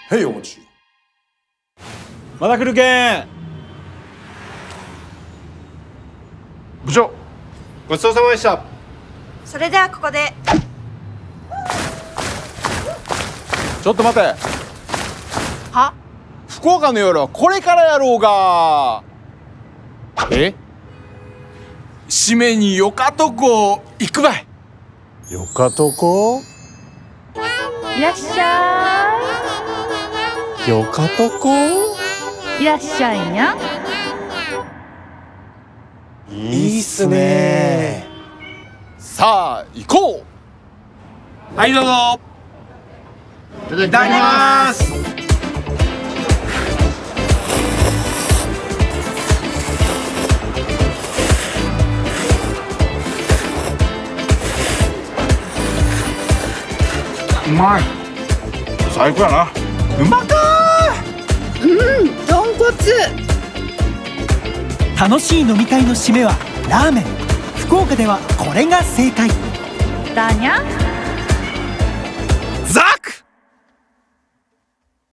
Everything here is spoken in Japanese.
はいお待ち。 まだ来るけん。 部長、ごちそうさまでした。 それではここで。 ちょっと待て。 は？ 福岡の夜はこれからやろうが。え？締めによかとこ行くばい。 よかとこ。 いらっしゃよかとこ。 い。いらっしゃいにゃ。 いいっすね。 さあ行こう。はいどうぞ。 いただきます。うまい。最高やな。 うまかー。 豚骨。 楽しい飲み会の締めはラーメン。福岡ではこれが正解。 だにゃ。